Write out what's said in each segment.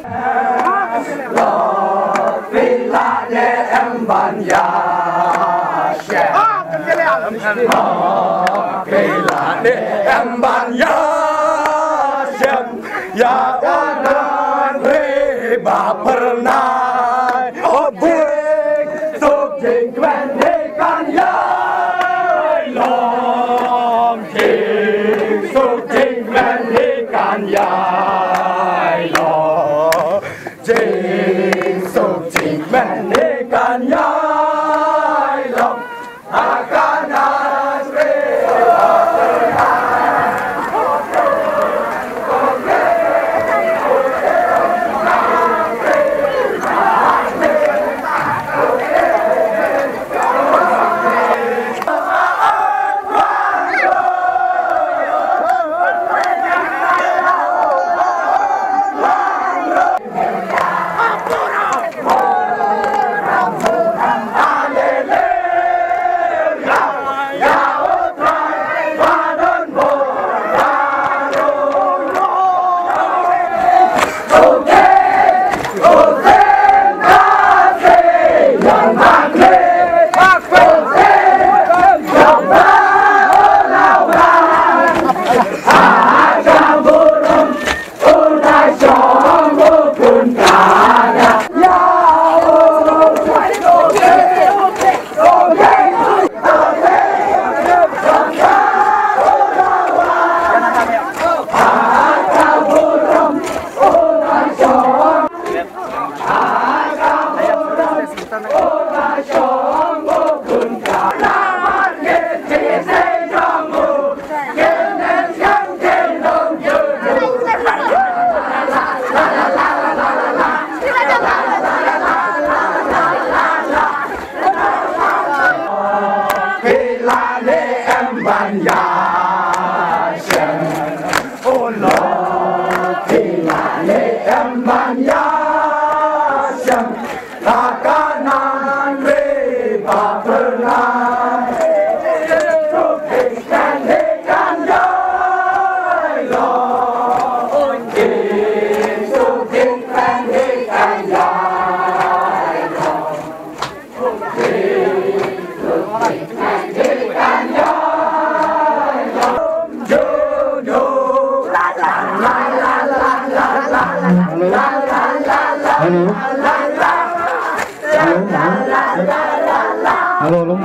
Alo luôn.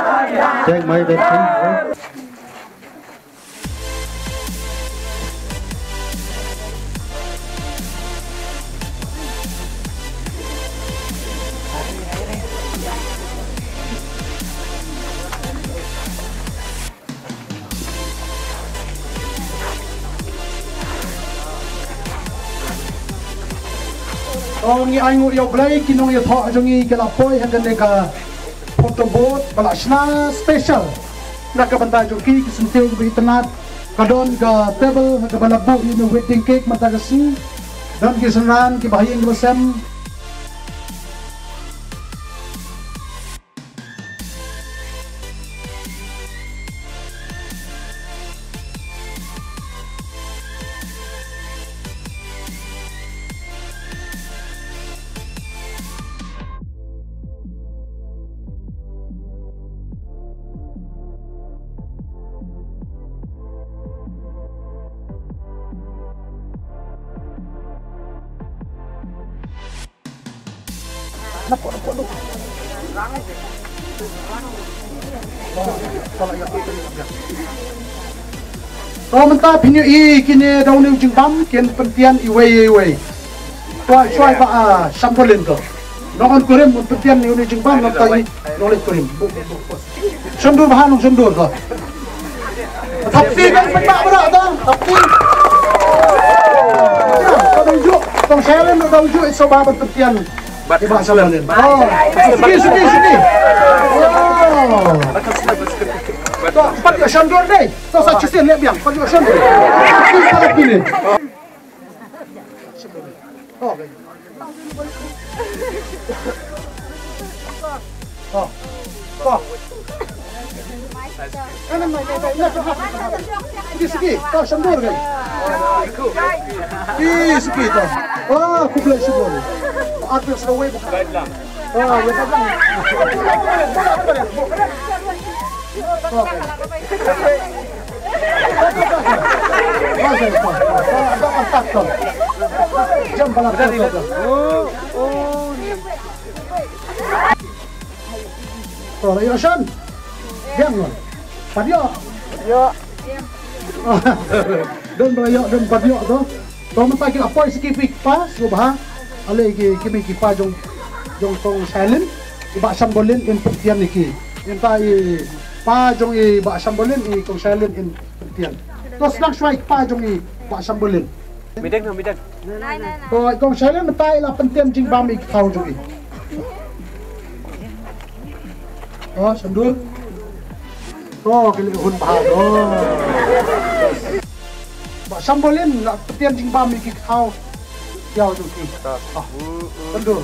Check mấy tên tính. Ngi ai ngu yo blai kinong yo tho jongi kala poi hagan deka photo boat bala shna special na ka banta jo ki kisunte bi tanat kadon ka table ka bala bu ni wedding cake mata kasi dan ki sunran ki bahayin ki basam Kalau mentah pinyu I kini daun yang jingbam kian pentian iwe tuai suai pak sampolin tu nongon kurim pentian iwe jingbam nanti nolak kurim sendur bahan sendur tu tapi kan mentah berat tu tapi daun juk daun selen daun juk soba pentian di bahasa lain. Oh, sini. Oh. Tuh, empat ya sendur deh. Tuh saya cisin lihat biang, empat ya sendur. Kita pilih. Oh. Oh. Oh. Kanan mai dai. Ini segi, tuh sendur deh. Ini segi tuh. Oh, aku boleh sebut. Artis away bukan. Guide lang. Oh, wait lang. Ada kontak tu. Jam balap tu. Oh, ayo Sean. Diam lo. Padio. Yo. Dan bayo dan padio tu. Kau mesti kita apa sikit pa, subah. Ale kimi pa jong tong silent. Iba sambolin in putian niki. Entai pa jong iba sambolin i tong silent in putian. Terus nak strike pa jong iba sambolin. Midang na, midang. Nai. Oh, tong silent mentai la pentian jing bami kau jong i. Oh, sandul. Oh, kilihun pa. Oh. Ba sambolin la pentian jing bami kau. Yao jong i. Ah. Sandul.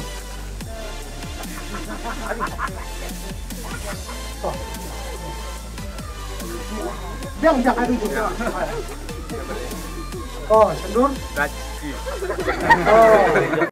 Biang ada juga. Oh, sandul. Gaji. Oh.